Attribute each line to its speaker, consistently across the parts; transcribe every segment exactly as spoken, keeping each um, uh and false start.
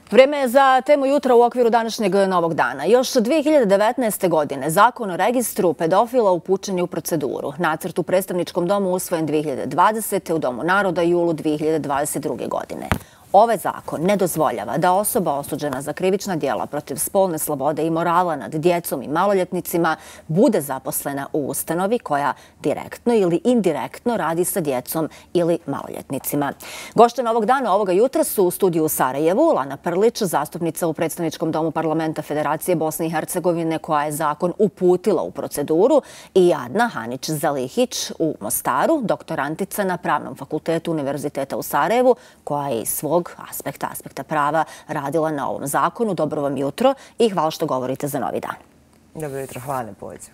Speaker 1: Vreme je za temu jutra u okviru današnjeg Novog dana. Još dve hiljade devetnaeste. godine Zakon o registru pedofila upućen je u proceduru. Nacrt u predstavničkom domu usvojen dve hiljade dvadesete. u Domu naroda julu dve hiljade dvadeset druge. godine. Ovaj zakon ne dozvoljava da osoba osuđena za krivična djela protiv spolne slobode i morala nad djecom i maloljetnicima bude zaposlena u ustanovi koja direktno ili indirektno radi sa djecom ili maloljetnicima. Gošće Novog dana ovoga jutra su u studiju u Sarajevu Lana Prlić, zastupnica u predstavničkom domu Parlamenta Federacije Bosne i Hercegovine koja je zakon uputila u proceduru, i Adna Hanić-Zalihić u Mostaru, doktorantica na Pravnom fakultetu Univerziteta u Sarajevu koja je iz svog aspekta, aspekta prava radila na ovom zakonu. Dobro vam jutro i hvala što govorite za Novi dan.
Speaker 2: Dobro jutro, hvala na pozivu.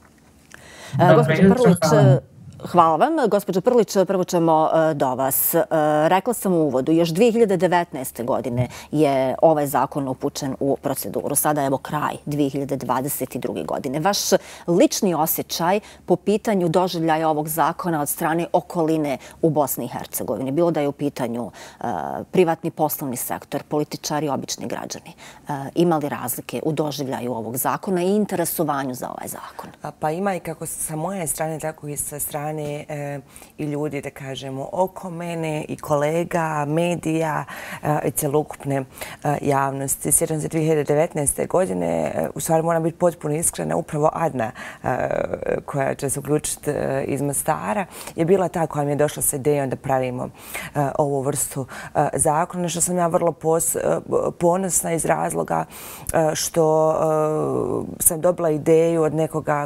Speaker 1: Gospođo Prlić, hvala vam. Gospođo Prlić, prvo ćemo do vas. Rekla sam u uvodu, još dve hiljade devetnaeste. godine je ovaj zakon upućen u proceduru. Sada je evo kraj dve hiljade dvadeset druge. godine. Vaš lični osjećaj po pitanju doživljaja ovog zakona od strane okoline u Bosni i Hercegovini, bilo da je u pitanju privatni poslovni sektor, političari, obični građani, ima li razlike u doživljaju ovog zakona i interesovanju za ovaj zakon?
Speaker 2: Pa ima i kako sa moje strane, tako i sa strane i ljudi, da kažemo, oko mene i kolega, medija i celokupne javnosti. Sjećam se dve hiljade devetnaeste. godine, u stvari moram biti potpuno iskrena, upravo Adna, koja će se uključiti iz Mostara, je bila ta koja mi je došla sa idejom da pravimo ovu vrstu zakona, što sam ja vrlo ponosna iz razloga što sam dobila ideju od nekoga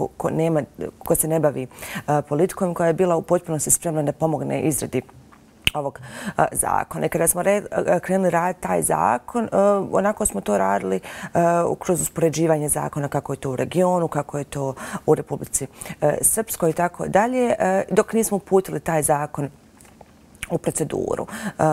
Speaker 2: ko se ne bavi politikom, koja je bila u potpunosti spremna da pomogne izradi ovog zakona. I kada smo krenuli raditi taj zakon, onako smo to radili kroz uspoređivanje zakona, kako je to u regionu, kako je to u Republici Srpskoj i tako dalje, dok nismo uputili taj zakon u proceduru.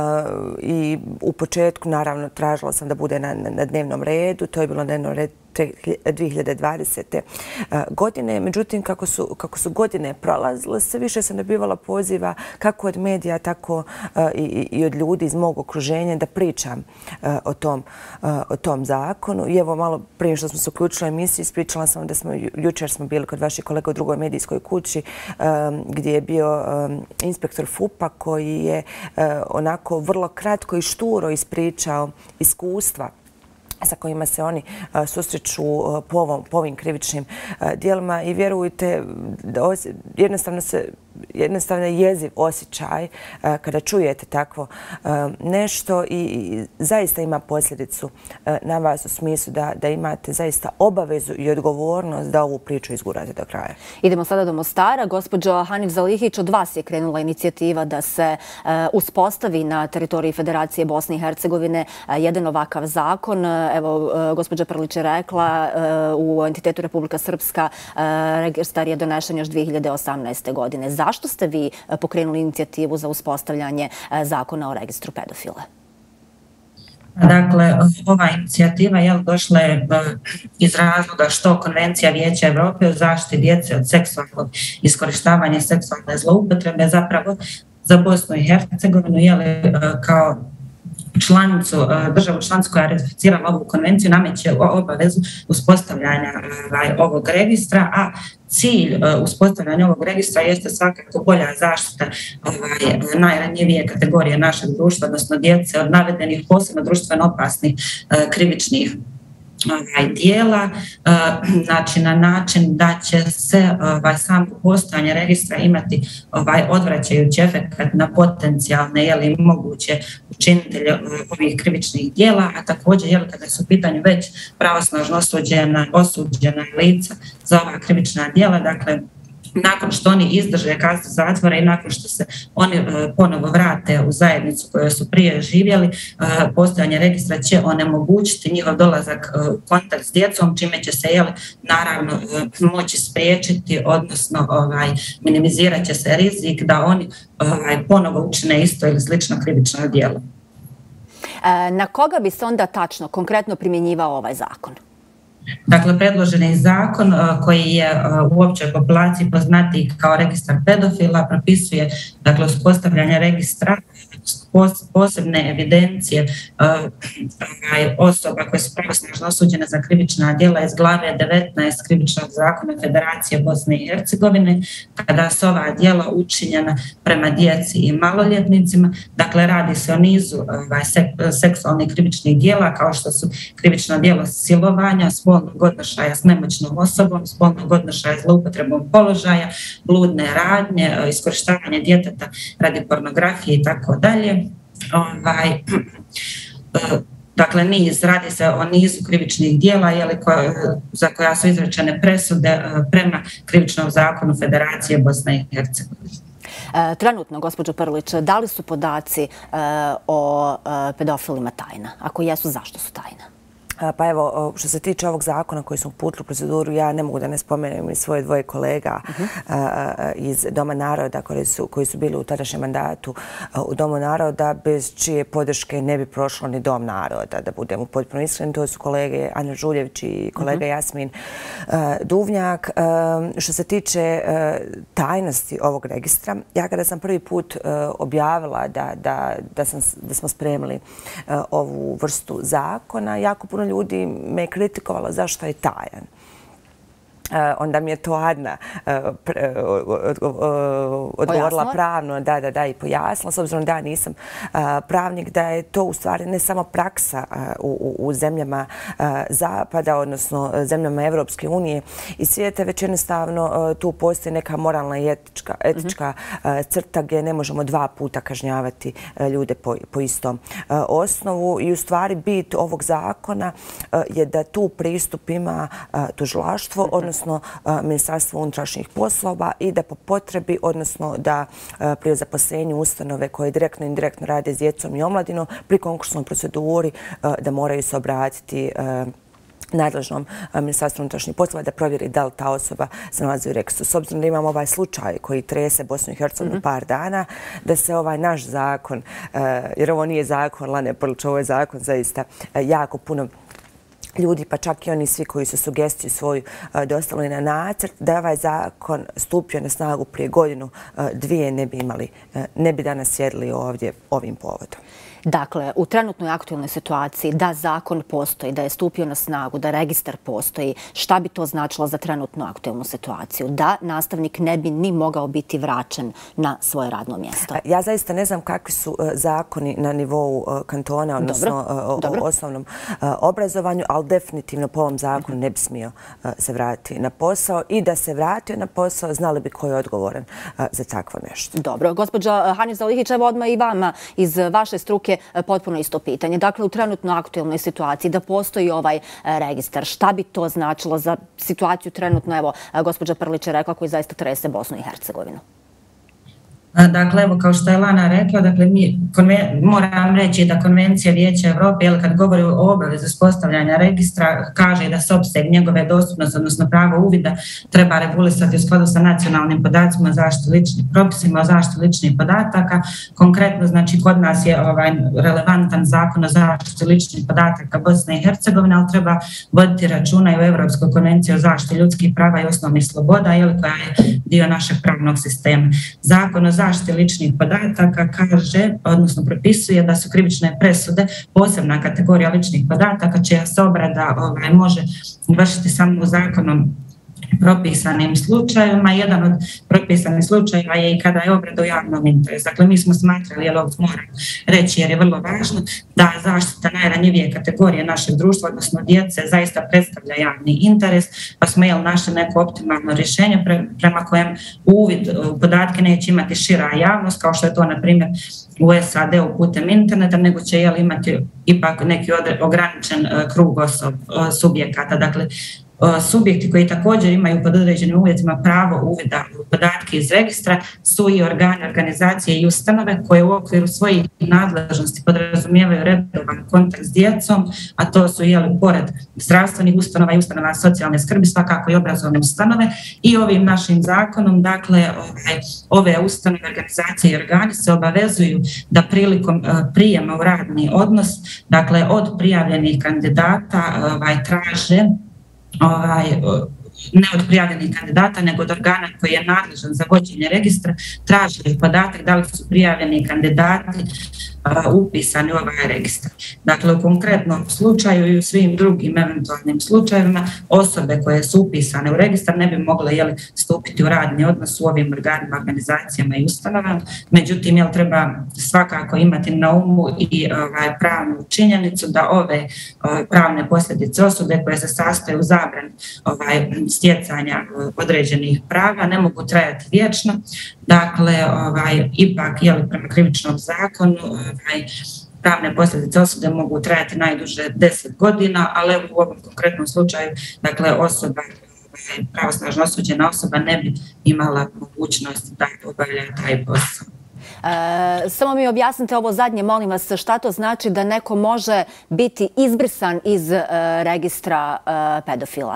Speaker 2: I u početku, naravno, tražila sam da bude na dnevnom redu. To je bilo na dnevnom redu dve hiljade dvadesete. godine. Međutim, kako su, kako su godine prolazile, sve više sam dobivala poziva kako od medija, tako i, i od ljudi iz mog okruženja da pričam o tom, o tom zakonu. I evo, malo prije što smo se uključili u emisiju, ispričala sam da smo, jučer smo bili kod vaših kolega u drugoj medijskoj kući gdje je bio inspektor F U P-a koji je onako vrlo kratko i šturo ispričao iskustva sa kojima se oni susreću po ovim krivičnim djelima i vjerujte, jednostavno se jednostavno je jeziv osjećaj kada čujete takvo nešto i zaista ima posljedicu na vas u smislu da, da imate zaista obavezu i odgovornost da ovu priču izgurate do kraja.
Speaker 1: Idemo sada do Mostara. Gospođo Hanić-Zalihić, od vas je krenula inicijativa da se uspostavi na teritoriji Federacije Bosne i Hercegovine jedan ovakav zakon. Evo, gospođa Prlić je rekla, u entitetu Republika Srpska registar je donešen još dve hiljade osamnaeste. godine. Zašto ste vi pokrenuli inicijativu za uspostavljanje zakona o registru pedofila?
Speaker 3: Dakle, ova inicijativa je došla iz razloga što Konvencija Vijeća Evrope o zaštiti djece od seksualnog iskorištavanja i seksualne zloupotrebe zapravo za Bosnu i Hercegovinu je kao članicu, državu članicu koja je ratificirala ovu konvenciju nameće obavezu uspostavljanja ovog registra, a cilj uspostavljanja ovog registra jeste svakako bolja zaštita najranjivije kategorije našeg društva, odnosno djece od navedenih posebno društveno opasnih krivičnih dijela, znači na način da će se samo postojanje registra imati odvraćajući efekt na potencijalne ili moguće učinitelje ovih krivičnih dijela, a također kada su u pitanju već pravosnažno osuđena, osuđena lica za ova krivična dijela, dakle nakon što oni izdrže kaznu zatvora i nakon što se oni ponovo vrate u zajednicu koju su prije živjeli, postojanje registra će onemogućiti njihov dolazak u kontakt s djecom, čime će se jeli, naravno moći spriječiti, odnosno ovaj, minimizirat će se rizik da oni ovaj, ponovo učine isto ili slično krivično djelo.
Speaker 1: Na koga bi se onda tačno, konkretno primjenjivao ovaj zakon?
Speaker 3: Dakle, predloženi zakon koji je u općoj populaciji poznatiji kao registar pedofila propisuje, dakle, uspostavljanje registra posebne evidencije osoba koje su pravosnažno osuđene za krivična djela iz glave devetnaest Krivičnog zakona Federacije Bosne i Hercegovine, kada su ova djela učinjena prema djeci i maloljetnicima. Dakle, radi se o nizu seksualnih krivičnih djela, kao što su krivično djelo silovanja, spolnog odnošaja s nemoćnom osobom, spolnog odnošaja zloupotrebom položaja, bludne radnje, iskorištavanje djeteta radi pornografije i tako dalje. Dakle, niz, radi se o nizu krivičnih djela za koja su izrečene presude prema krivičnom zakonu Federacije Bosne i Hercegovine.
Speaker 1: Trenutno, gospođo Prlić, da li su podaci o pedofilima tajna? Ako jesu, zašto su tajna?
Speaker 2: Pa evo, što se tiče ovog zakona koji smo uputili u proceduru, ja ne mogu da ne spomenem i svoje dvoje kolega iz Doma naroda koji su bili u tadašnjem mandatu u Domu naroda, bez čije podrške ne bi prošlo ni Dom naroda, da budemo potpuno iskreni. To su kolege Anja Žuljević i kolega Jasmin Duvnjak. Što se tiče tajnosti ovog registra, ja kada sam prvi put objavila da smo spremili ovu vrstu zakona, jako puno ljudi me je kritikovalo zašto je tajan. Onda mi je to Adna odgovorila pravno, da, da, da, i pojasnila, s obzirom da ja nisam pravnik, da je to u stvari ne samo praksa u zemljama Zapada, odnosno zemljama Evropske unije i svijeta, već jednostavno tu postoji neka moralna i etička crta gdje ne možemo dva puta kažnjavati ljude po istom osnovu i u stvari bit ovog zakona je da tu pristup ima tužilaštvo, odnosno Ministarstvo unutrašnjih poslova i da po potrebi, odnosno da pri zaposlenju ustanove koje direktno i indirektno rade s djecom i omladinom pri konkursnoj proceduri da moraju se obratiti nadležnom Ministarstvu unutrašnjih poslova da provjeri da li ta osoba se nalazi u registru. S obzirom da imamo ovaj slučaj koji trese Bosnu i Hercegovinu par dana, da se ovaj naš zakon, jer ovo nije zakon Lane Prlić, ovo je zakon zaista jako puno ljudi, pa čak i oni svi koji su sugestiju svoju dostavili na nacrt, da je ovaj zakon stupio na snagu prije godinu, dvije, ne bi imali, ne bi danas sjedili ovdje ovim povodom.
Speaker 1: Dakle, u trenutnoj aktualnoj situaciji da zakon postoji, da je stupio na snagu, da registar postoji, šta bi to značilo za trenutnu aktualnu situaciju? Da nastavnik ne bi ni mogao biti vraćen na svoje radno mjesto.
Speaker 2: Ja zaista ne znam kakvi su zakoni na nivou kantona, odnosno o osnovnom obrazovanju, ali definitivno po ovom zakonu ne bi smio se vratiti na posao i da se vratio na posao, znali bi ko je odgovoran za takvo nešto.
Speaker 1: Dobro. Gospođa Hanif Zalihić, evo odmah i vama iz vaše struke potpuno isto pitanje. Dakle, u trenutno aktualnoj situaciji da postoji ovaj registar, šta bi to značilo za situaciju trenutno, evo, gospođa Prlić je rekla, koji zaista trese Bosnu i Hercegovinu?
Speaker 3: Dakle, evo, kao što je Lana rekla, dakle, mi moram reći da Konvencija Vijeća Evrope, jer kad govori o obavezi uspostavljanja registra, kaže da se opseg njegove dostupnosti, odnosno pravo uvida, treba regulisati u skladu sa nacionalnim podacima o zaštiti ličnih propisima, o zaštiti ličnih podataka. Konkretno, znači, kod nas je ovaj relevantan zakon o zaštiti ličnih podataka Bosne i Hercegovine, ali treba voditi računa i u Evropskoj konvenciji o zaštiti ljudskih prava i osnovnih sloboda, koja je dio našeg pravnog sistema. Zakon o zaštiti ličnih podataka kaže, odnosno propisuje da su krivične presude posebna kategorija ličnih podataka čija se obrada može vršiti samo u zakonom propisanim slučajevima. Jedan od propisanih slučajeva je i kada je obrada u javnom interesu. Dakle, mi smo smatrali, jer ovo moram reći jer je vrlo važno, da zaštita najranjivije kategorije našeg društva, odnosno djece, zaista predstavlja javni interes, pa smo jel našli neko optimalno rješenje prema kojem uvid u podatke neće imati šira javnost, kao što je to, na primjer, u S A D-u putem interneta, nego će jel imati ipak neki ograničen krug subjekata. Dakle, subjekti koji također imaju pod određenim uvjetima pravo uvida u podatke iz registra su i organi, organizacije i ustanove koje u okviru svojih nadležnosti podrazumijevaju redovan kontakt s djecom, a to su jeli pored zdravstvenih ustanova i ustanova socijalne skrbi, svakako i obrazovne ustanove. I ovim našim zakonom, dakle, ovaj, ove ustanove, organizacije i organi se obavezuju da prilikom prijema u radni odnos, dakle, od prijavljenih kandidata ovaj, traže Ovaj, ne od prijavljenih kandidata, nego od organa koji je nadležan za vođenje registra, traži podatak da li su prijavljeni kandidati upisani u ovaj registar. Dakle, u konkretnom slučaju i u svim drugim eventualnim slučajevima osobe koje su upisane u registar ne bi mogle jeli, stupiti u radni odnos u ovim organima, organizacijama i ustanovama. Međutim, jel, treba svakako imati na umu i ovaj, pravnu činjenicu da ove ovaj, pravne posljedice osude koje se sastoje u zabrani ovaj, stjecanja određenih prava ne mogu trajati vječno. Dakle, ovaj, ipak jeli, prema krivičnom zakonu ovaj, pravne posljedice osude mogu trajati najduže deset godina, ali u ovom konkretnom slučaju dakle, osoba, pravosnažno osuđena osoba ne bi imala mogućnost da obavlja taj posao.
Speaker 1: E, samo mi objasnite ovo zadnje, molim vas, šta to znači da neko može biti izbrisan iz e, registra e, pedofila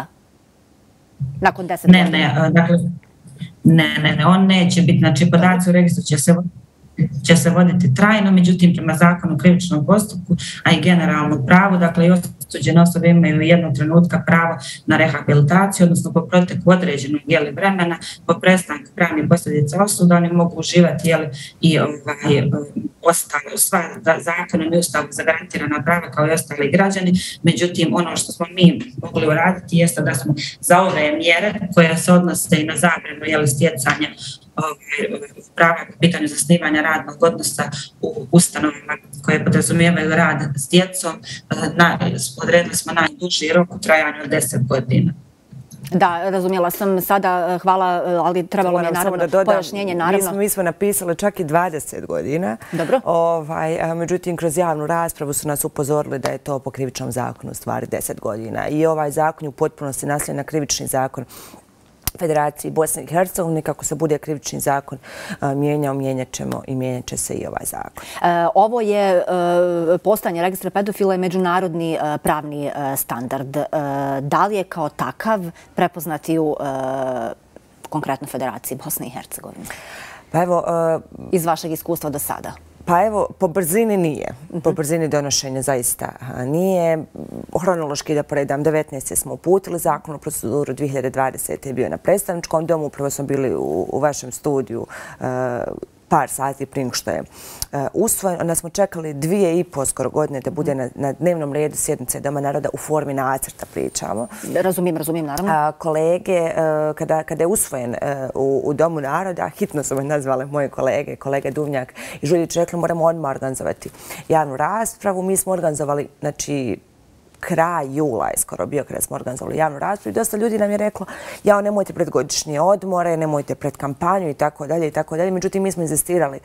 Speaker 1: nakon deset
Speaker 3: ne,
Speaker 1: godina?
Speaker 3: Ne, dakle, ne, ne, ne, on neće biti, znači podaci u registru će se će se voditi trajno, međutim prema zakonu o krivičnom postupku, a i generalno pravo, dakle i osuđene osobe imaju jednog trenutka pravo na rehabilitaciju, odnosno po proteku određenog jeli, vremena, po prestanku pravnih posljedica osuda, oni mogu uživati jeli, i ovaj, ostalo, sva zakonom i ustavom zagarantirana prava kao i ostali građani, međutim ono što smo mi mogli uraditi jeste da smo za ove mjere koje se odnose i na zabranu jeli, stjecanja prava po pitanju zasnivanja radnog odnosa u ustanovama koje podrazumijevaju rad s djecom, na, odredili smo najduži rok u trajanju od deset godina.
Speaker 1: Da, razumjela sam sada, hvala, ali trebalo mi je naravno dodam, pojašnjenje. Naravno.
Speaker 2: Mi, smo, mi smo napisali čak i dvadeset godina.
Speaker 1: Dobro.
Speaker 2: Ovaj, a, međutim, kroz javnu raspravu su nas upozorili da je to po krivičnom zakonu stvari deset godina. I ovaj zakon je u potpunosti nasljen na krivični zakon Federaciji Bosne i Hercegovine. Kako se bude krivični zakon mijenjao, mijenjat ćemo i mijenjat će se i ovaj zakon.
Speaker 1: E, ovo je e, postojanje registra pedofila je međunarodni e, pravni e, standard. E, da li je kao takav prepoznati u e, konkretno Federaciji Bosne i Hercegovine?
Speaker 2: Pa evo, e,
Speaker 1: iz vašeg iskustva do sada?
Speaker 2: Pa evo, po brzini nije. Po brzini donošenja zaista nije. Hronološki da poredam, devetnaeste smo uputili zakon u proceduru, dvije hiljade dvadesete je bio na predstavničkom domu, upravo smo bili u, u vašem studiju uh, par sati prije što je uh, usvojen. Onda smo čekali dvije i po skoro godine da bude na, na dnevnom redu sjednice Doma naroda u formi nacrta pričamo.
Speaker 1: Razumijem, razumijem, naravno.
Speaker 2: A, kolege, uh, kada, kada je usvojen uh, u, u Domu naroda, hitno su me nazvale moje kolege, kolege Duvnjak i Žuljić, rekli moramo odmah organizovati javnu raspravu. Mi smo organizovali, znači, kraj jula je skoro bio kada smo organizovali javnu raspravu i dosta ljudi nam je reklo jao, nemojte pred godišnje odmore, nemojte pred kampanju i tako dalje i tako dalje. Međutim, mi smo insistirali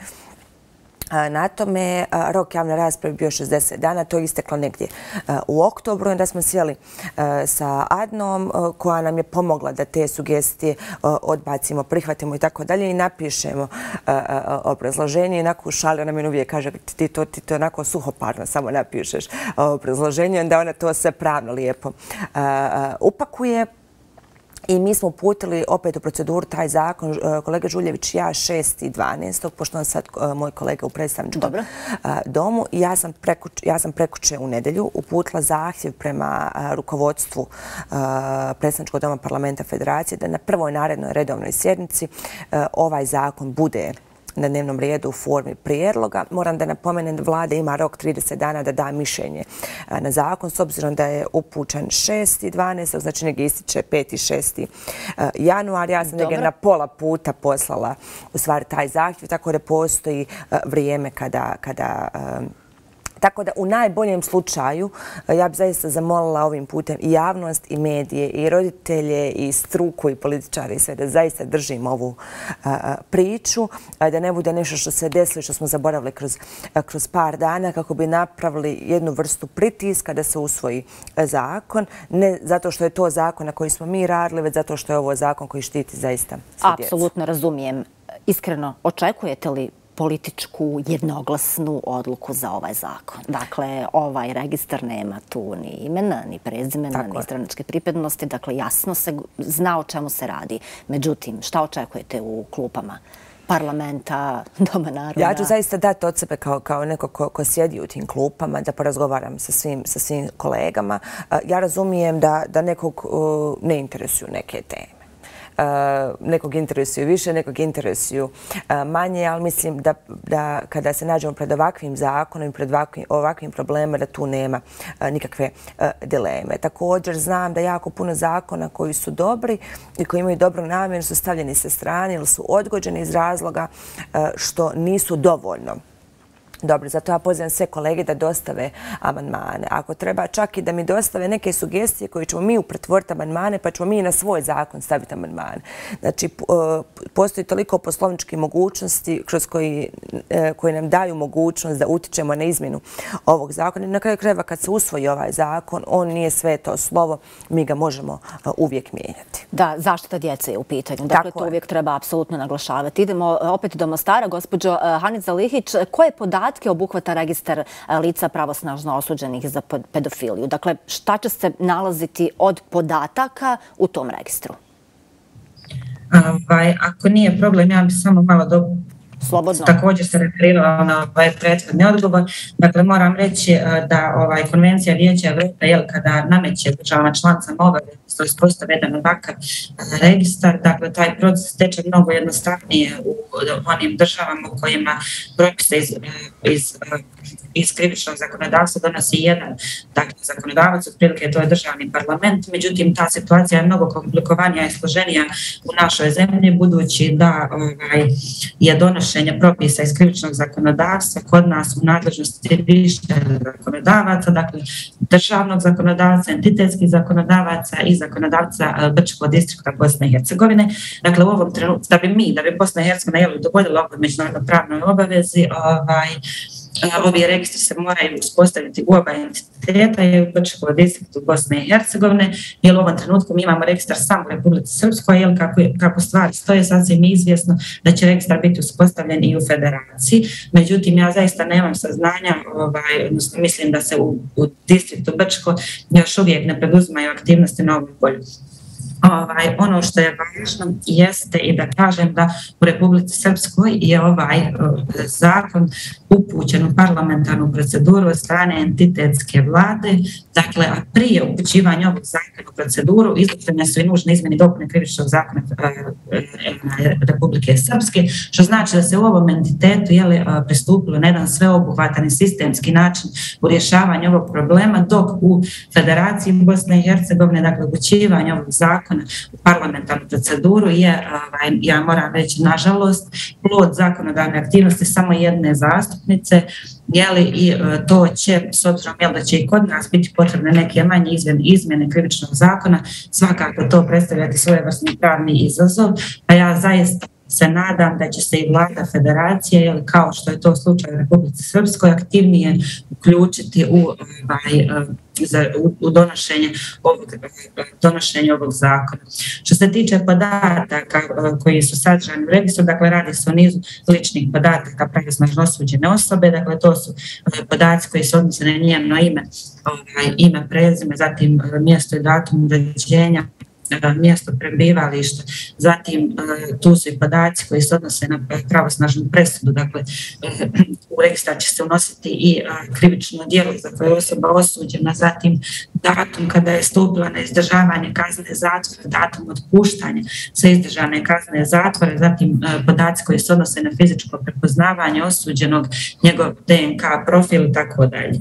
Speaker 2: na tome. Rok javne rasprave bio šezdeset dana, to je isteklo negdje u oktobru. Onda smo sjeli sa Adnom koja nam je pomogla da te sugestije odbacimo, prihvatimo i tako dalje i napišemo obrazloženje. Inako u šali ona mi uvijek kaže ti to, ti to onako suhoparno samo napišeš obrazloženje. Onda ona to sve pravno lijepo upakuje. I mi smo uputili opet u proceduru taj zakon, kolega Žuljević i ja, šestog dvanaestog pošto on sad moj kolega u predstavničkom Dobro. domu. I ja sam, prekuč, ja sam prekuče u nedelju uputila zahtjev prema rukovodstvu predstavničkog doma parlamenta Federacije da na prvoj narednoj redovnoj sjednici ovaj zakon bude na dnevnom redu u formi prijedloga. Moram da napomenem da vlada ima rok trideset dana da da mišljenje na zakon, s obzirom da je upućen šestog dvanaestog znači negdje ističe peti i šesti januar. Ja sam negdje na pola puta poslala u stvari taj zahtjev, tako da postoji vrijeme kada, kada Tako da u najboljem slučaju ja bih zaista zamolila ovim putem i javnost i medije i roditelje i struku i političare i sve da zaista držimo ovu a, priču, a, da ne bude nešto što se desilo, što smo zaboravili kroz, a, kroz par dana kako bi napravili jednu vrstu pritiska da se usvoji zakon. Ne zato što je to zakon na koji smo mi radili, već zato što je ovo zakon koji štiti zaista svu djecu.
Speaker 1: Apsolutno razumijem. Iskreno, očekujete li političku jednoglasnu odluku za ovaj zakon? Dakle, ovaj registar nema tu ni imena, ni prezimena, Tako ni stranačke pripadnosti. Dakle, jasno se zna o čemu se radi. Međutim, šta očekujete u klupama parlamenta, Doma naroda?
Speaker 2: Ja ću zaista dati od sebe kao, kao neko ko, ko sjedi u tim klupama, da porazgovaram sa svim, sa svim kolegama. Ja razumijem da, da nekog uh, ne interesuju neke teme. nekog interesuju više, nekog interesuju manje, ali mislim da kada se nađemo pred ovakvim zakonom i pred ovakvim problemima da tu nema nikakve dileme. Također znam da jako puno zakona koji su dobri i koji imaju dobru namjeru su stavljeni sa strane ili su odgođeni iz razloga što nisu dovoljno dobro. Zato ja pozivam sve kolege da dostave amandmane. Ako treba čak i da mi dostave neke sugestije koje ćemo mi upretvoriti amandmane, pa ćemo mi na svoj zakon staviti amandmane. Znači, postoji toliko poslovničkih mogućnosti kroz koji nam daju mogućnost da utičemo na izmjenu ovog zakona. Na kraju krajeva kad se usvoji ovaj zakon, on nije sve to slovo, mi ga možemo uvijek mijenjati.
Speaker 1: Da, zaštita djece je u pitanju. Dakle, to uvijek treba apsolutno naglašavati. Idemo opet do Mostara. Gospođo Hanica Lihić, koje podatke obuhvata registar lica pravosnažno osuđenih za pedofiliju? Dakle, šta će se nalaziti od podataka u tom registru?
Speaker 3: Ako nije problem, ja bih samo malo do...
Speaker 1: Slobodno.
Speaker 3: Također se referirala na ovaj prethodni odgovor. Dakle, moram reći da ovaj Konvencija Vijeća Evrope, jel, kada nameće državama članicama obavezu da uspostave jedan ovakav registar, dakle, taj proces teče mnogo jednostavnije u onim državama u kojima propise iz, iz, iz krivičnog zakonodavstva donosi jedan dakle, zakonodavac, otprilike to je državni parlament. Međutim, ta situacija je mnogo komplikovanija i složenija u našoj zemlji, budući da ovaj, je donošenje propisa iz krivičnog zakonodavstva kod nas u nadležnosti više zakonodavaca, dakle državnog zakonodavca, entitetskih zakonodavaca i zakonodavca Brčkog distrikta Bosne i Hercegovine. Dakle, u ovom trenutku, da bi mi, da bi Bosna i Hercegovina dogodila ovoj međunarodno pravnoj obavezi, ovaj, ovi registri se moraju uspostaviti u oba entiteta i u Brčkom distriktu Bosne i Hercegovine, jer u ovom trenutku mi imamo registar samo u Republici Srpskoj, jer kako, kako stvari stoje, sasvim izvjesno da će registar biti uspostavljen i u Federaciji. Međutim, ja zaista nemam saznanja, ovaj, odnosno mislim da se u, u distriktu Brčko još uvijek ne preduzimaju aktivnosti na ovom polju. Ovaj, ono što je važno jeste i da kažem da u Republici Srpskoj je ovaj uh, zakon upućen u parlamentarnu proceduru od strane entitetske vlade. Dakle, a prije upućivanja ovog zakona u proceduru izvršene su i nužne izmjene i dopune krivičnog zakona uh, Republike Srpske, što znači da se u ovom entitetu je uh, pristupilo na jedan sveobuhvatan i sistemski način u rješavanju ovog problema, dok u Federaciji Bosne i Hercegovine, dakle, upućivanje ovog zakona u parlamentarnu proceduru je, ja moram reći, nažalost, plod zakonodavne aktivnosti samo jedne zastupnice, jeli, i to će, s obzirom jel, da će i kod nas biti potrebne neke manje izmjene krivičnog zakona, svakako to predstavljati svojevrsni pravni izazov, a ja zaista se nadam da će se i vlada federacije, jel, kao što je to slučaj u Republici Srpskoj, aktivnije uključiti u, ovaj, za, u, u donošenje, ovog, donošenje ovog zakona. Što se tiče podataka koji su sadržani u registru, dakle radi se o nizu ličnih podataka pravosnažno osuđene osobe, dakle to su podaci koji se odnose na njeno ime, ovaj, ime, prezime, zatim mjesto i datum rođenja, mjesto prebivališta, zatim tu su i podaci koji se odnose na pravosnažnu presudu, dakle u registar će se unositi i krivično djelo za koje je osoba osuđena, zatim datum kada je stupila na izdržavanje kazne zatvora, datum otpuštanja sa izdržane kazne zatvora, zatim podaci koji se odnose na fizičko prepoznavanje osuđenog, njegov D N K profil i tako dalje.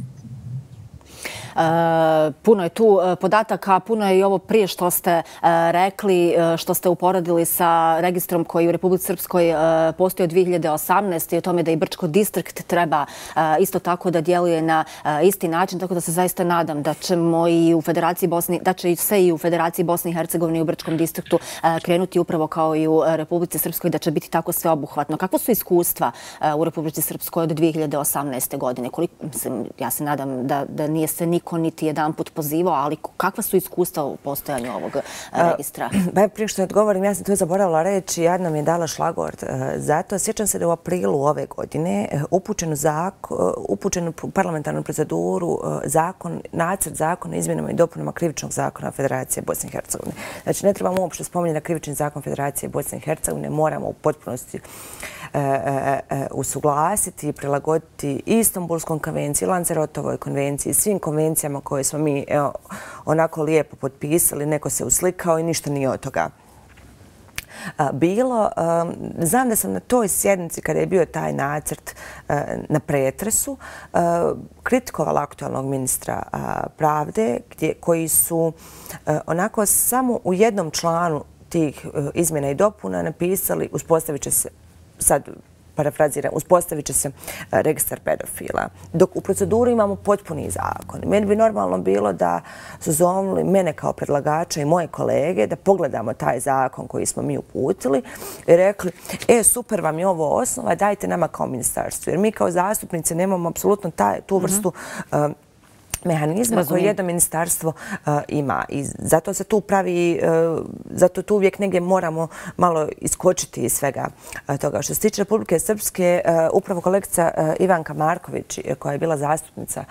Speaker 1: Puno je tu podataka, puno je i ovo prije što ste rekli, što ste uporedili sa registrom koji u Republici Srpskoj postoji od dvije hiljade osamnaeste. i o tome da i Brčko distrikt treba isto tako da djeluje na isti način, tako da se zaista nadam da ćemo i u Federaciji Bosni, da će se i u Federaciji Bosne i Hercegovine i u Brčkom distriktu krenuti upravo kao i u Republici Srpskoj, da će biti tako sveobuhvatno. Kakvo su iskustva u Republici Srpskoj od dvije hiljade osamnaeste. godine? Koliko, mislim, ja se nadam da, da nije se niko niti jedan put pozivao, ali kakva su iskustva u postojanju ovog registra?
Speaker 2: Ba, prije što odgovorim, ja sam to zaboravila reći, Jedna mi je dala šlagvort. Zato sjećam se da u aprilu ove godine upućen, zakon, upućen u parlamentarnu proceduru zakon, nacrt zakona izmjenama i dopunama krivičnog zakona Federacije Bosne i Hercegovine. Znači, ne trebamo uopšte spominjati na krivični zakon Federacije Bosne i Hercegovine, moramo u potpunosti e, e, e, usuglasiti i prilagoditi i Istanbulskom konvenciji, Lanzarotovoj konvenciji, svim konvencijama koje smo mi evo, onako lijepo potpisali, neko se uslikao i ništa nije od toga bilo. Znam da sam na toj sjednici, kada je bio taj nacrt na pretresu, kritikovala aktualnog ministra pravde, koji su onako samo u jednom članu tih izmjena i dopuna napisali uspostavit će se, sad parafraziram, uspostavit će se registar pedofila. Dok u proceduri imamo potpuni zakon. Meni bi normalno bilo da su zovnuli mene kao predlagača i moje kolege da pogledamo taj zakon koji smo mi uputili i rekli, e, super vam je ovo osnova, dajte nama kao ministarstvo. Jer mi kao zastupnici nemamo apsolutno tu vrstu mehanizma koje jedno ministarstvo ima. I zato se tu pravi, zato tu uvijek negdje moramo malo iskočiti iz svega toga. Što se tiče Republike Srpske, upravo kolegica Ivanka Marković, koja je bila zastupnica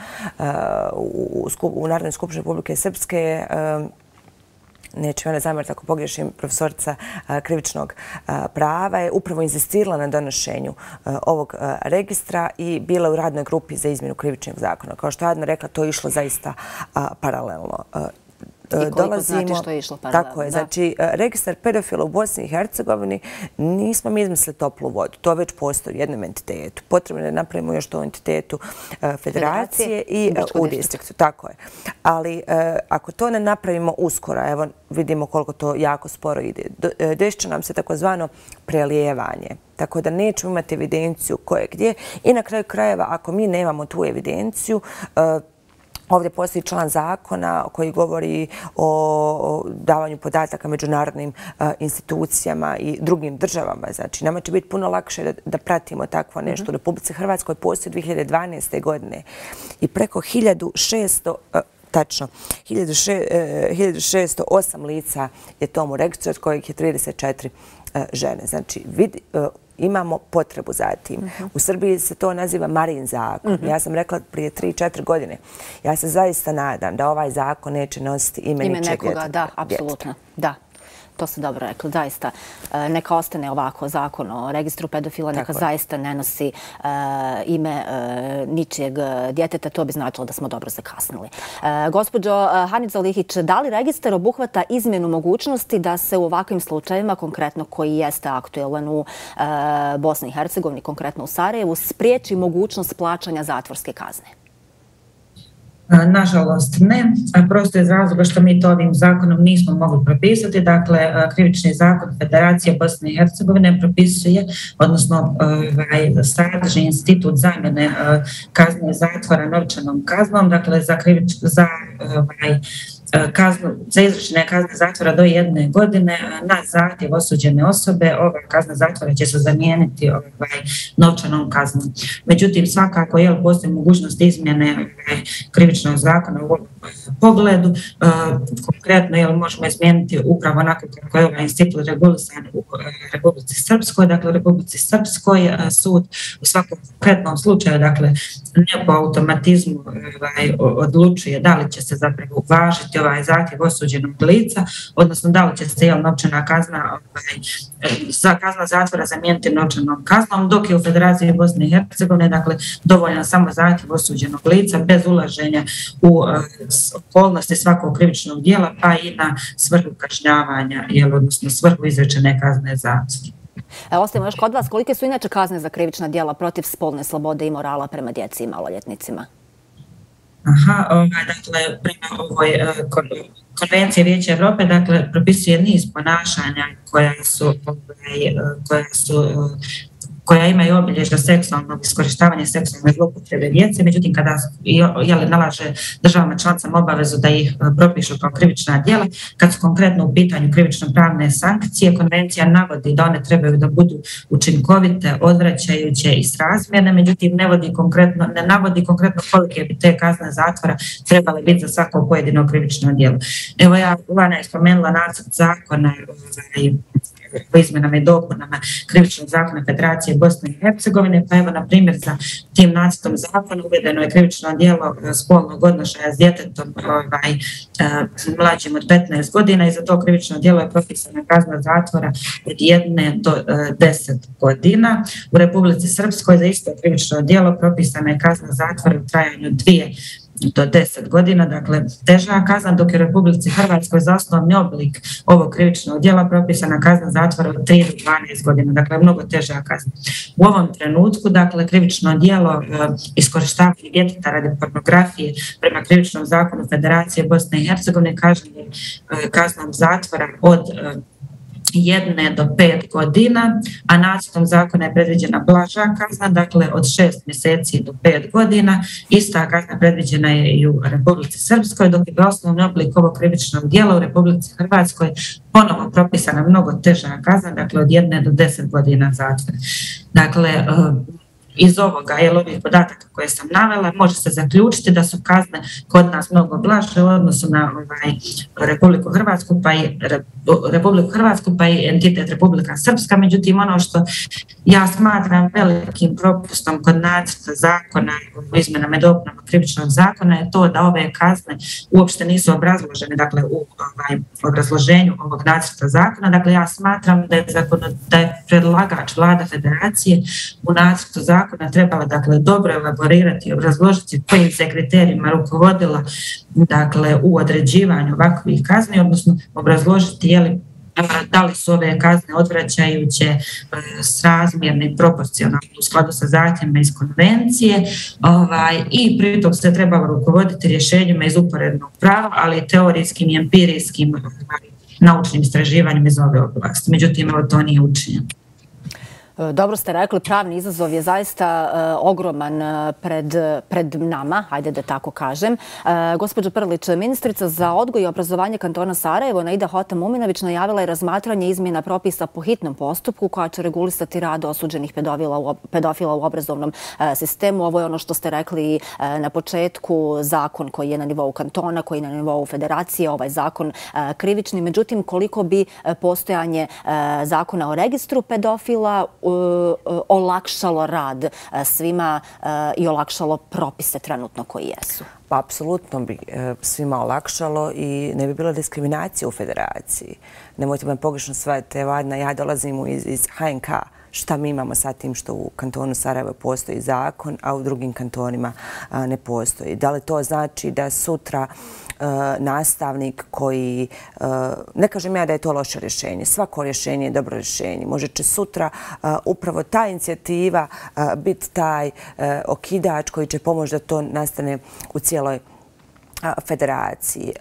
Speaker 2: u Narodnoj skupštini Republike Srpske, neću mene zamjeriti ako pogriješim, profesorica krivičnog prava, je upravo insistirala na donošenju ovog registra i bila u radnoj grupi za izmjenu krivičnog zakona. Kao što je Adna rekla, to je išlo zaista paralelno.
Speaker 1: I koliko znate što je išlo paralelno.
Speaker 2: Tako je. Znači, registar pedofila u Bosni i Hercegovini nismo mi izmislili toplu vodu. To već postoji u jednom entitetu. Potrebno je da napravimo još to u entitetu federacije i u distriktu. Tako je. Ali ako to ne napravimo uskoro, evo vidimo koliko to jako sporo ide, desit će nam se takozvano prelijevanje. Tako da nećemo imati evidenciju ko je gdje. I na kraju krajeva, ako mi nemamo tu evidenciju, ovdje postoji član zakona koji govori o davanju podataka međunarodnim institucijama i drugim državama. Znači, nama će biti puno lakše da pratimo takvo nešto. U Republici Hrvatskoj postoji dvije hiljade dvanaeste. godine i preko hiljadu šesto tačno, hiljadu šesto osam lica je tomu registru, od kojih je trideset četiri žene. Znači, imamo potrebu za tim. U Srbiji se to naziva Marin zakon. Ja sam rekla prije tri četiri godine. Ja se zaista nadam da ovaj zakon neće nositi ime ničeg djeteta.
Speaker 1: Ime nekoga, da, apsolutno. Da. To ste dobro rekli, zaista. Neka ostane ovako zakon o registru pedofila, neka zaista ne nosi ime ničijeg djeteta, to bi značilo da smo dobro zakasnili. Gospođo Hanica Lihić, da li registar obuhvata izmjenu mogućnosti da se u ovakvim slučajevima, konkretno koji jeste aktuelan u Bosni i Hercegovini, konkretno u Sarajevu, spriječi mogućnost plaćanja zatvorske kazne?
Speaker 3: Nažalost ne, prosto iz razloga što mi to ovim zakonom nismo mogli propisati. Dakle, krivični zakon Federacije Bosne i Hercegovine propisuje, odnosno sadrži institut zamjene kazne zatvora novčanom kaznom, dakle za za kaznu, za izrečene kazne zatvora do jedne godine na zahtjev osuđene osobe. Ova kazna zatvora će se zamijeniti ovaj, novčanom kaznom. Međutim, svakako je postoji mogućnost izmjene ovaj, krivičnog zakona u ovom pogledu. Uh, konkretno je možemo izmijeniti upravo onako kako je ovaj institut regulisan u Republici Srpskoj. Dakle, u Republici Srpskoj uh, sud u svakom konkretnom slučaju, dakle, ne po automatizmu ovaj, odlučuje da li će se zapravo uvažiti ovaj zahtjev osuđenog lica, odnosno da li će se jel, novčana kazna, ovaj, kazna zatvora zamijeniti novčanom kaznom, dok je u Federaciji Bosne i Hercegovine, dakle, dovoljno samo zahtjev osuđenog lica bez ulaženja u uh, okolnosti svakog krivičnog dijela, pa i na svrhu kažnjavanja, jel, odnosno svrhu izrečene kazne zatvora.
Speaker 1: Ostavimo još kod vas, kolike su inače kazne za krivična djela protiv spolne slobode i morala prema djeci i maloljetnicima?
Speaker 3: Aha, ovaj, dakle, prema ovoj uh, konvencije Vijeća Evrope, dakle, propisuje niz ponašanja koja su, ovaj, koja su uh, koja imaju obilježja seksualnog iskorištavanja, seksualne zloupotrebe djece, međutim kada jeli, nalaže državama članicama obavezu da ih propišu kao krivična djela, kad su konkretno u pitanju krivično-pravne sankcije, konvencija navodi da one trebaju da budu učinkovite, odvraćajuće i srazmjerne, međutim ne, vodi konkretno, ne navodi konkretno kolike bi te kazne zatvora trebale biti za svako pojedino krivično djelo. Evo ja, Ivana je spomenula nacrt zakona ovaj, o izmenama i dopunama krivičnog zakona Federacije Bosne i Hercegovine, pa evo na primjer za tim nacrtom zakona uvedeno je krivično djelo spolnog odnošaja s djetetom ovaj, mlađim od petnaest godina i za to krivično djelo je propisana kazna zatvora od jedne do deset godina. U Republici Srpskoj za isto krivično djelo propisana je kazna zatvora u trajanju dvije do deset godina, dakle teža kazna, dok je u Republici Hrvatskoj za osnovni oblik ovog krivičnog djela propisana kazna zatvora od tri do dvanaest godina, dakle mnogo teža kazna. U ovom trenutku, dakle, krivično djelo iskorištavanja djeteta radi pornografije prema krivičnom zakonu Federacije Bosne i Hercegovine kažnjeno kaznom zatvora od jedne do pet godina, a nacrtom zakona je predviđena blaža kazna, dakle od šest mjeseci do pet godina. Ista kazna predviđena je i u Republici Srpskoj, dok je osnovni oblik ovog krivičnog djela u Republici Hrvatskoj ponovo propisana mnogo teža kazna, dakle od jedne do deset godina zatvora. Dakle, iz ovoga, jel, ovih podataka koje sam navela, može se zaključiti da su kazne kod nas mnogo blaže u odnosu na ovaj, Republiku Hrvatsku, pa i Republiku Hrvatsku, pa i entitet Republika Srpska. Međutim, ono što ja smatram velikim propustom kod nacrta zakona u izmenama i dopunama krivičnog zakona je to da ove kazne uopšte nisu obrazložene, dakle u ovaj, obrazloženju ovog nacrta zakona. Dakle, ja smatram da je, zakon, da je predlagač Vlada Federacije u nacrtu zakona zakona trebala, dakle, dobro elaborirati i obrazložiti kojim se kriterijima rukovodila, dakle, u određivanju ovakvih kazni, odnosno obrazložiti je li, da li su ove kazne odvraćajuće, srazmjerne i proporcionalne u skladu sa zahtjevima iz konvencije, ovaj, i pritom se trebalo rukovoditi rješenjima iz uporednog prava, ali i teorijskim i empirijskim naučnim istraživanjem iz ove oblasti. Međutim, evo, to nije učinjeno.
Speaker 1: Dobro ste rekli, pravni izazov je zaista uh, ogroman uh, pred, pred nama, hajde da tako kažem. Uh, gospođo Prlić, ministrica za odgoj i obrazovanje kantona Sarajevo, Naida Hota-Muminović, najavila je razmatranje izmjena propisa po hitnom postupku koja će regulisati rad osuđenih pedofila u, pedofila u obrazovnom uh, sistemu. Ovo je ono što ste rekli uh, na početku, zakon koji je na nivou kantona, koji je na nivou federacije, ovaj zakon uh, krivični. Međutim, koliko bi uh, postojanje uh, zakona o registru pedofila olakšalo rad svima i olakšalo propise trenutno koji jesu?
Speaker 2: Pa, apsolutno bi svima olakšalo i ne bi bilo diskriminacije u federaciji. Nemojte me pogrešno shvatiti, ja dolazim iz, iz H N K. Šta mi imamo sa tim što u kantonu Sarajevo postoji zakon, a u drugim kantonima a, ne postoji? Da li to znači da sutra a, nastavnik koji, a, ne kažem ja da je to loše rješenje, svako rješenje je dobro rješenje. Može će sutra a, upravo ta inicijativa a, biti taj a, okidač koji će pomoći da to nastane u cijeloj federaciji.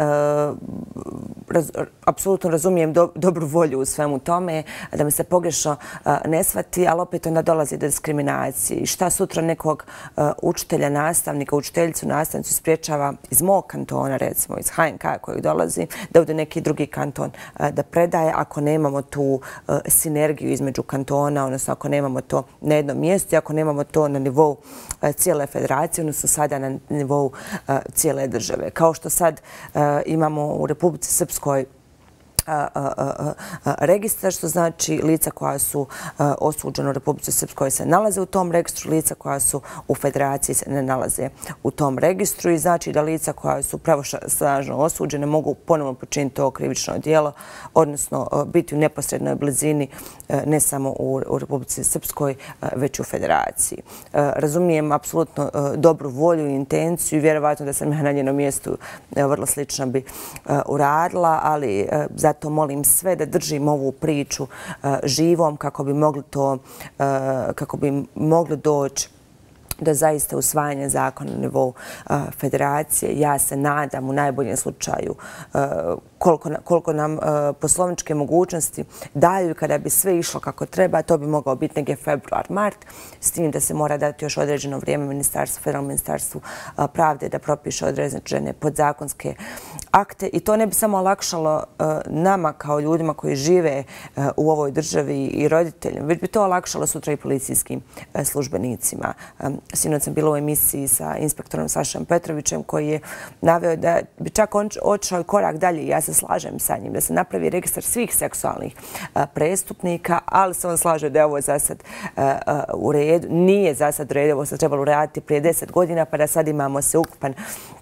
Speaker 2: Raz, apsolutno razumijem do, dobru volju u svemu tome, da mi se pogrešno ne shvati, ali opet onda dolazi do diskriminacije. Šta sutra nekog učitelja, nastavnika, učiteljicu, nastavnicu spriječava iz mog kantona, recimo iz H N K koji dolazi, da ode neki drugi kanton da predaje, ako nemamo tu sinergiju između kantona, odnosno ako nemamo to na jednom mjestu, ako nemamo to na nivou cijele federacije, odnosno sada na nivou cijele države. Kao što sad uh, imamo u Republici Srpskoj uh, uh, uh, registar, što znači lica koja su uh, osuđena u Republici Srpskoj se nalaze u tom registru, lica koja su u federaciji se ne nalaze u tom registru i znači da lica koja su pravosnažno osuđene mogu ponovno počiniti to krivično djelo, odnosno uh, biti u neposrednoj blizini uh, ne samo u, u Republici Srpskoj, uh, već i u federaciji. Uh, razumijem apsolutno uh, dobru volju i intenciju i vjerovatno da sam ja na njenom mjestu uh, vrlo slično bi uh, uradila, ali uh, zato molim sve da držimo ovu priču uh, živom kako bi mogli to, uh, kako bi mogli doći do zaista usvajanja zakona na nivou uh, federacije. Ja se nadam u najboljem slučaju uh, koliko, koliko nam uh, poslovničke mogućnosti daju kada bi sve išlo kako treba, to bi mogao biti negdje februar, mart, s tim da se mora dati još određeno vrijeme ministarstvu, federalnom ministarstvu uh, pravde da propiše određene podzakonske akte i to ne bi samo olakšalo uh, nama kao ljudima koji žive uh, u ovoj državi i roditeljima, već bi to olakšalo sutra i policijskim uh, službenicima. Um, Sinoć sam bila u emisiji sa inspektorom Sašom Petrovićem koji je naveo da bi čak on otišao korak dalje i ja se slažem sa njim da se napravi registar svih seksualnih uh, prestupnika, ali se on slaže da je ovo za sad uh, uh, u redu. Nije za sad u redu, ovo se trebalo uraditi prije deset godina pa da sad imamo se ukupan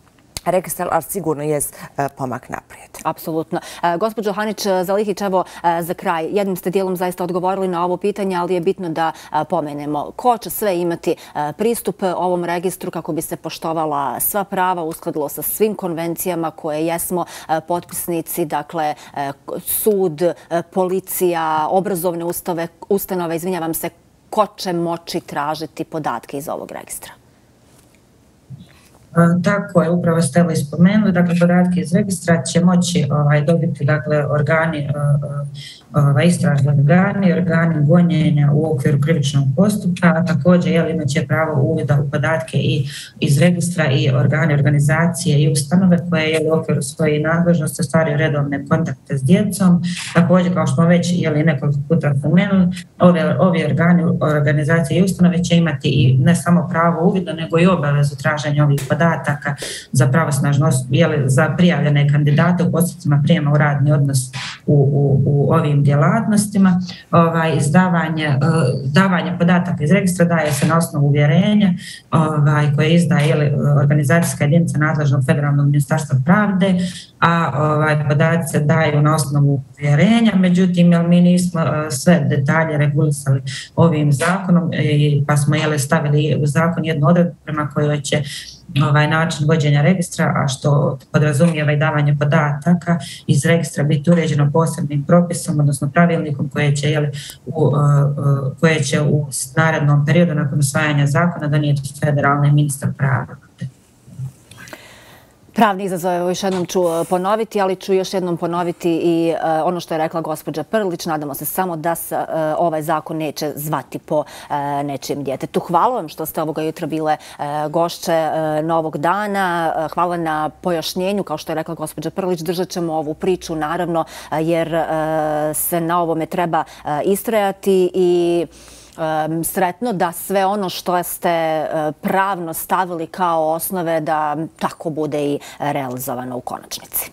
Speaker 2: registar, ali sigurno je pomak naprijed.
Speaker 1: Apsolutno. Gospođo Hanić-Zalihić, evo za kraj, jednim ste dijelom zaista odgovorili na ovo pitanje, ali je bitno da pomenemo ko će sve imati pristup ovom registru kako bi se poštovala sva prava, uskladilo sa svim konvencijama koje jesmo potpisnici, dakle sud, policija, obrazovne ustanove, izvinjavam se, ko će moći tražiti podatke iz ovog registra?
Speaker 3: Tako je, upravo ste evo ispomenuli, dakle podatke iz registra će moći dobiti organi, istražni organi, organi gonjenja u okviru krivičnog postupka, a također imat će pravo uvida u podatke i iz registra i organi, organizacije i ustanove koje u okviru svoje nadležnosti ostvaruju redovne kontakte s djecom. Također, kao što smo već nekoliko puta spomenuli, ovi organi, organizacije i ustanove će imati i ne samo pravo uvida, nego i obavezu traženja ovih podataka za pravosnažno, za prijavljene kandidate u postupcima prijema u radni odnos u, u, u ovim djelatnostima. Ovaj, izdavanje, davanje podataka iz registra daje se na osnovu uvjerenja ovaj, koje izdaje ili organizacijska jedinica nadležnog federalnog ministarstva pravde, a ovaj, podaci se daju na osnovu uvjerenja. Međutim, jel, mi nismo sve detalje regulisali ovim zakonom, pa smo jel, stavili u zakon jednu odredbu prema kojoj će ovaj način vođenja registra, a što podrazumijeva i davanje podataka iz registra biti uređeno posebnim propisom, odnosno pravilnikom koje će, jeli, u, koje će u narednom periodu nakon usvajanja zakona donijeti federalni ministar prava.
Speaker 1: Pravni izazov, evo još jednom ću ponoviti, ali ću još jednom ponoviti i ono što je rekla gospođa Prlić. Nadamo se samo da se ovaj zakon neće zvati po nečijem djetetu. Hvala vam što ste ovoga jutra bile gošće Novog dana. Hvala na pojašnjenju, kao što je rekla gospođa Prlić. Držat ćemo ovu priču, naravno, jer se na ovome treba istrajati i sretno da sve ono što ste pravno stavili kao osnove da tako bude i realizovano u konačnici.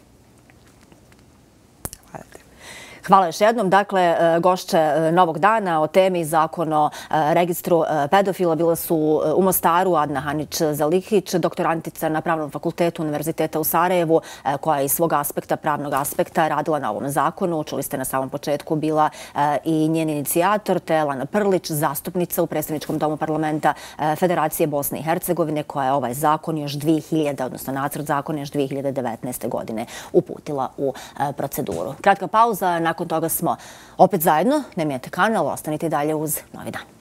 Speaker 1: Hvala još jednom. Dakle, gošće Novog dana o temi Zakon o registru pedofila bile su u Mostaru Adna Hanić-Zalihić, doktorantica na Pravnom fakultetu Univerziteta u Sarajevu, koja je iz svog aspekta, pravnog aspekta, radila na ovom zakonu. Čuli ste na samom početku, bila i njen inicijator, te Lana Prlić, zastupnica u Predstavničkom domu parlamenta Federacije Bosne i Hercegovine, koja je ovaj zakon još dvije hiljade, odnosno nacrt zakona još dvije hiljade devetnaeste. godine uputila u proceduru. Kratka pauza, nakon toga smo opet zajedno. Ne mijenjajte kanal, ostanite i dalje uz Novi dan.